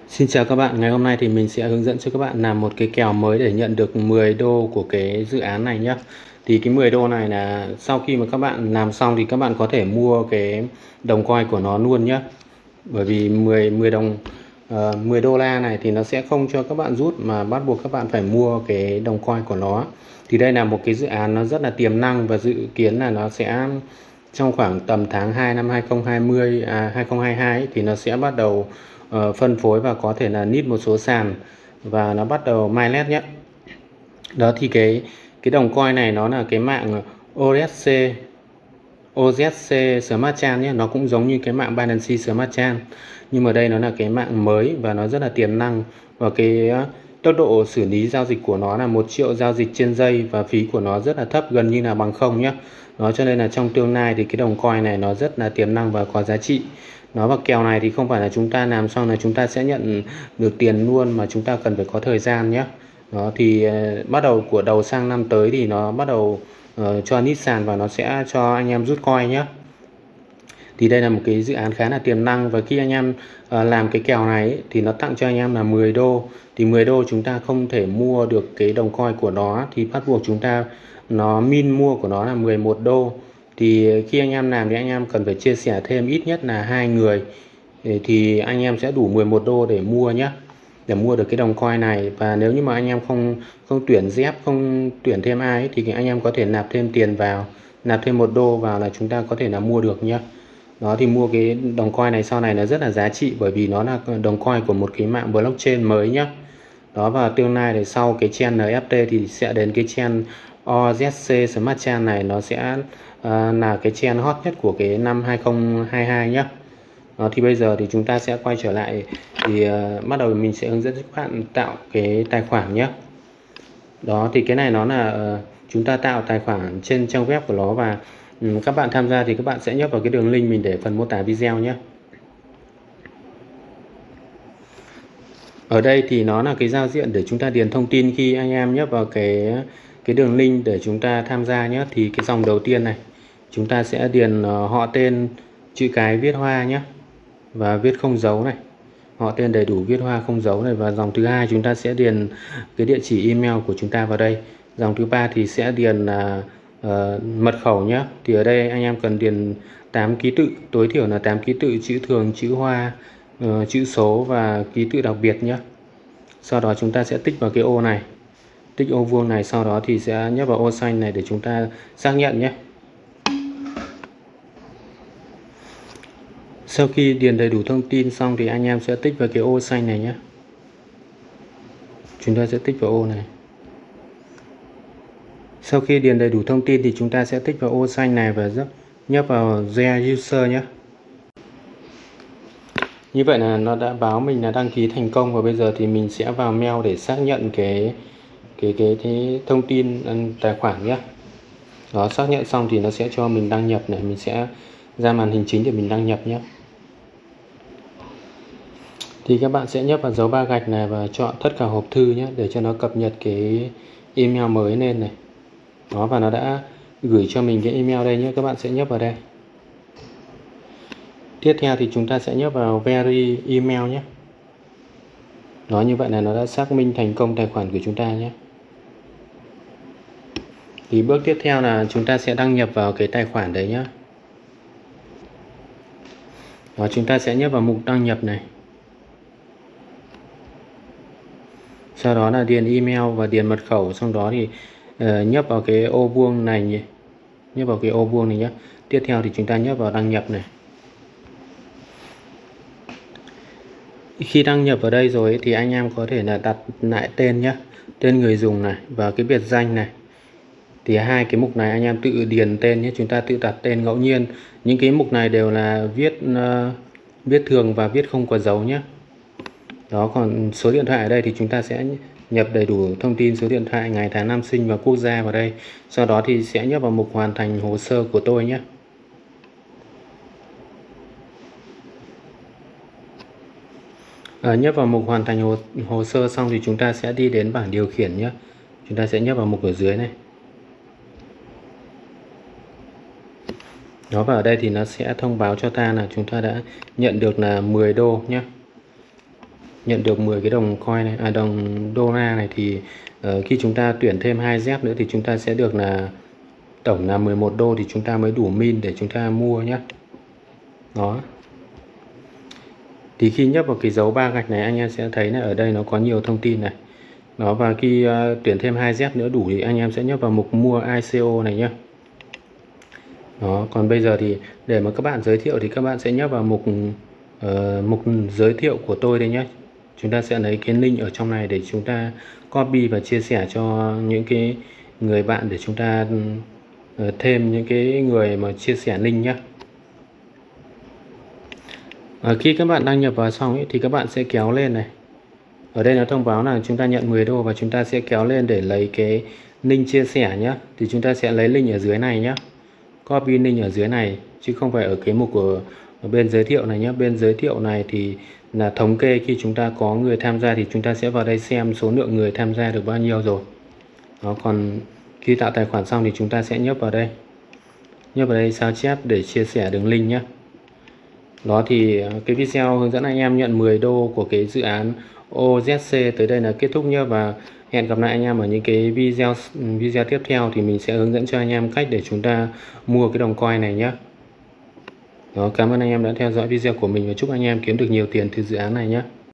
Xin chào các bạn, ngày hôm nay thì mình sẽ hướng dẫn cho các bạn làm một cái kèo mới để nhận được 10 đô của cái dự án này nhé. Thì cái 10 đô này là sau khi mà các bạn làm xong thì các bạn có thể mua cái đồng coin của nó luôn nhé. Bởi vì 10 đô la này thì nó sẽ không cho các bạn rút mà bắt buộc các bạn phải mua cái đồng coin của nó. Thì đây là một cái dự án nó rất là tiềm năng và dự kiến là nó sẽ trong khoảng tầm tháng 2 năm 2022 ấy, thì nó sẽ bắt đầu phân phối và có thể là nít một số sàn và nó bắt đầu mainnet nhé. Đó thì cái đồng coin này nó là cái mạng OZC Smart Chain nhé, nó cũng giống như cái mạng Binance Smart Chain nhưng mà đây nó là cái mạng mới và nó rất là tiềm năng, và cái tốc độ xử lý giao dịch của nó là 1 triệu giao dịch trên giây và phí của nó rất là thấp, gần như là bằng không nhé. Đó cho nên là trong tương lai thì cái đồng coin này nó rất là tiềm năng và có giá trị. Nó và kèo này thì không phải là chúng ta làm xong là chúng ta sẽ nhận được tiền luôn, mà chúng ta cần phải có thời gian nhé. Đó thì bắt đầu của đầu sang năm tới thì nó bắt đầu cho nít sàn và nó sẽ cho anh em rút coin nhé. Thì đây là một cái dự án khá là tiềm năng, và khi anh em làm cái kèo này ấy, thì nó tặng cho anh em là 10 đô. Thì 10 đô chúng ta không thể mua được cái đồng coin của nó thì bắt buộc chúng ta min mua của nó là 11 đô. Thì khi anh em làm thì anh em cần phải chia sẻ thêm ít nhất là 2 người thì anh em sẽ đủ 11 đô để mua nhé, để mua được cái đồng coin này. Và nếu như mà anh em không không tuyển dép, không tuyển thêm ai ấy, thì anh em có thể nạp thêm tiền vào, nạp thêm 1 đô vào là chúng ta có thể là mua được nhé. Đó thì mua cái đồng coin này sau này nó rất là giá trị, bởi vì nó là đồng coin của một cái mạng blockchain mới nhé. Đó, và tương lai thì sau cái chain NFT thì sẽ đến cái chain OZC Smart Chain này, nó sẽ là cái chain hot nhất của cái năm 2022 nhé. Đó, thì bây giờ thì chúng ta sẽ quay trở lại thì bắt đầu mình sẽ hướng dẫn các bạn tạo cái tài khoản nhé. Đó thì cái này nó là chúng ta tạo tài khoản trên trang web của nó, và các bạn tham gia thì các bạn sẽ nhấp vào cái đường link mình để phần mô tả video nhé. Ở đây thì nó là cái giao diện để chúng ta điền thông tin khi anh em nhấp vào cái đường link để chúng ta tham gia nhé. Thì cái dòng đầu tiên này chúng ta sẽ điền họ tên, chữ cái viết hoa nhé, và viết không dấu này, họ tên đầy đủ viết hoa không dấu này. Và dòng thứ hai chúng ta sẽ điền cái địa chỉ email của chúng ta vào đây. Dòng thứ ba thì sẽ điền mật khẩu nhé. Thì ở đây anh em cần điền 8 ký tự, tối thiểu là 8 ký tự, chữ thường, chữ hoa, chữ số và ký tự đặc biệt nhé. Sau đó chúng ta sẽ tích vào cái ô này, tích ô vuông này, sau đó thì sẽ nhấp vào ô xanh này để chúng ta xác nhận nhé. Sau khi điền đầy đủ thông tin xong thì anh em sẽ tích vào cái ô xanh này nhé. Chúng ta sẽ tích vào ô này. Sau khi điền đầy đủ thông tin thì chúng ta sẽ tích vào ô xanh này và nhấp vào Share User nhé. Như vậy là nó đã báo mình là đăng ký thành công, và bây giờ thì mình sẽ vào mail để xác nhận cái thông tin tài khoản nhé. Đó, xác nhận xong thì nó sẽ cho mình đăng nhập này, mình sẽ ra màn hình chính để mình đăng nhập nhé. Thì các bạn sẽ nhấp vào dấu 3 gạch này và chọn tất cả hộp thư nhé, để cho nó cập nhật cái email mới lên này. Đó, và nó đã gửi cho mình cái email đây nhé, các bạn sẽ nhấp vào đây. Tiếp theo thì chúng ta sẽ nhấp vào Verify email nhé. Đó, như vậy là nó đã xác minh thành công tài khoản của chúng ta nhé. Thì bước tiếp theo là chúng ta sẽ đăng nhập vào cái tài khoản đấy nhé. Đó, chúng ta sẽ nhấp vào mục đăng nhập này. Sau đó là điền email và điền mật khẩu, xong đó thì nhấp vào cái ô vuông này nhé. Nhấp vào cái ô vuông này nhé. Tiếp theo thì chúng ta nhấp vào đăng nhập này. Khi đăng nhập vào đây rồi thì anh em có thể là đặt lại tên nhé, tên người dùng này và cái biệt danh này. Thì hai cái mục này anh em tự điền tên nhé, chúng ta tự đặt tên ngẫu nhiên. Những cái mục này đều là viết thường và viết không có dấu nhé. Đó, còn số điện thoại ở đây thì chúng ta sẽ nhập đầy đủ thông tin số điện thoại, ngày tháng năm sinh và quốc gia vào đây. Sau đó thì sẽ nhấp vào mục hoàn thành hồ sơ của tôi nhé. Nhấp vào mục hoàn thành hồ sơ xong thì chúng ta sẽ đi đến bảng điều khiển nhé. Chúng ta sẽ nhấp vào mục ở dưới này. Đó, và ở đây thì nó sẽ thông báo cho ta là chúng ta đã nhận được là 10 đô nhé. nhận được 10 cái đồng coin này, đồng đô la này thì khi chúng ta tuyển thêm 2 dép nữa thì chúng ta sẽ được là tổng là 11 đô thì chúng ta mới đủ min để chúng ta mua nhé. Đó. Thì khi nhấp vào cái dấu 3 gạch này anh em sẽ thấy là ở đây nó có nhiều thông tin này. Đó, và khi tuyển thêm 2 dép nữa đủ thì anh em sẽ nhấp vào mục mua ICO này nhé. Đó, còn bây giờ thì để mà các bạn giới thiệu thì các bạn sẽ nhấp vào mục giới thiệu của tôi đây nhé. Chúng ta sẽ lấy cái link ở trong này để chúng ta copy và chia sẻ cho những cái người bạn để chúng ta thêm những cái người mà chia sẻ link nhé. Khi các bạn đăng nhập vào xong ấy, thì các bạn sẽ kéo lên này. Ở đây nó thông báo là chúng ta nhận 10 đô và chúng ta sẽ kéo lên để lấy cái link chia sẻ nhé. Thì chúng ta sẽ lấy link ở dưới này nhé. Copy link ở dưới này chứ không phải ở cái mục của bên giới thiệu này nhé. Bên giới thiệu này thì là thống kê khi chúng ta có người tham gia thì chúng ta sẽ vào đây xem số lượng người tham gia được bao nhiêu rồi. Đó, còn khi tạo tài khoản xong thì chúng ta sẽ nhấp vào đây. Nhấp vào đây sao chép để chia sẻ đường link nhé. Đó thì cái video hướng dẫn anh em nhận 10 đô của cái dự án OZC tới đây là kết thúc nhé, và hẹn gặp lại anh em ở những cái video tiếp theo thì mình sẽ hướng dẫn cho anh em cách để chúng ta mua cái đồng coin này nhé. Đó, cảm ơn anh em đã theo dõi video của mình và chúc anh em kiếm được nhiều tiền từ dự án này nhé.